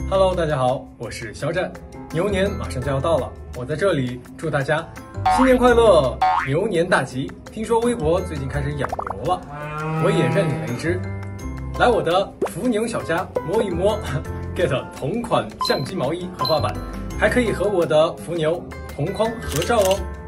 Hello， 大家好，我是肖战。牛年马上就要到了，我在这里祝大家新年快乐，牛年大吉。听说微博最近开始养牛了，我也认领了一只，来我的伏牛小家摸一摸 ，get 同款相机毛衣和画板，还可以和我的伏牛同框合照哦。